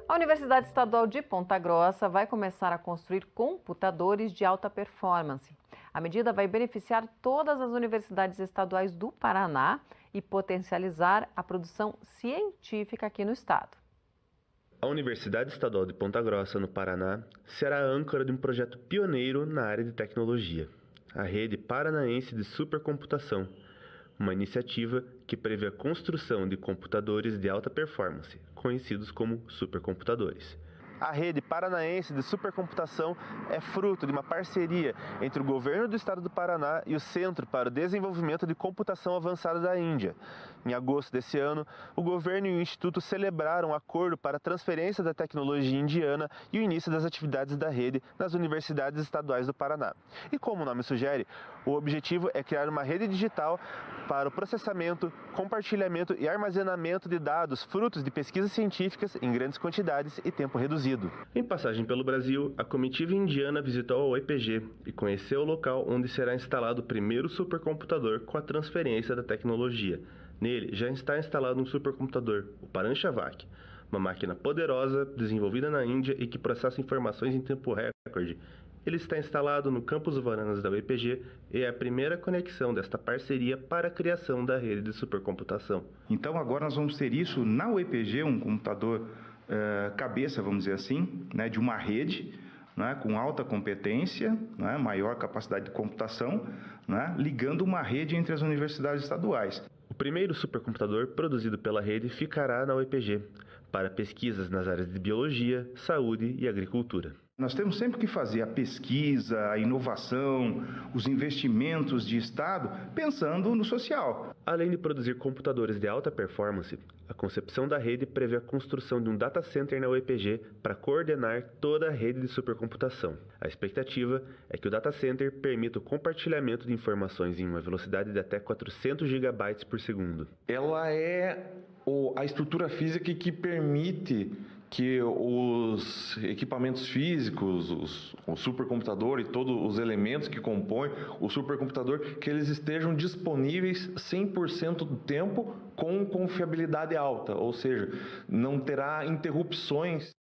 A Universidade Estadual de Ponta Grossa vai começar a construir computadores de alta performance. A medida vai beneficiar todas as universidades estaduais do Paraná e potencializar a produção científica aqui no estado. A Universidade Estadual de Ponta Grossa, no Paraná, será a âncora de um projeto pioneiro na área de tecnologia, a Rede Paranaense de Supercomputação, uma iniciativa que prevê a construção de computadores de alta performance, conhecidos como supercomputadores. A Rede Paranaense de Supercomputação é fruto de uma parceria entre o governo do estado do Paraná e o Centro para o Desenvolvimento de Computação Avançada da Índia. Em agosto desse ano, o governo e o Instituto celebraram um acordo para a transferência da tecnologia indiana e o início das atividades da rede nas universidades estaduais do Paraná. E como o nome sugere, o objetivo é criar uma rede digital para o processamento, compartilhamento e armazenamento de dados frutos de pesquisas científicas em grandes quantidades e tempo reduzido. Em passagem pelo Brasil, a comitiva indiana visitou a UEPG e conheceu o local onde será instalado o primeiro supercomputador com a transferência da tecnologia. Nele já está instalado um supercomputador, o Paranchavac, uma máquina poderosa desenvolvida na Índia e que processa informações em tempo recorde. Ele está instalado no campus Varanas da UEPG e é a primeira conexão desta parceria para a criação da rede de supercomputação. Então agora nós vamos ter isso na UEPG, um computador cabeça, vamos dizer assim, né, de uma rede, né, com alta competência, né, maior capacidade de computação, né, ligando uma rede entre as universidades estaduais. O primeiro supercomputador produzido pela rede ficará na UEPG, para pesquisas nas áreas de biologia, saúde e agricultura. Nós temos sempre que fazer a pesquisa, a inovação, os investimentos de Estado pensando no social. Além de produzir computadores de alta performance, a concepção da rede prevê a construção de um data center na UEPG para coordenar toda a rede de supercomputação. A expectativa é que o data center permita o compartilhamento de informações em uma velocidade de até 400 GB por segundo. Ela é a estrutura física que permite que os equipamentos físicos, o supercomputador e todos os elementos que compõem o supercomputador, que eles estejam disponíveis 100% do tempo com confiabilidade alta, ou seja, não terá interrupções.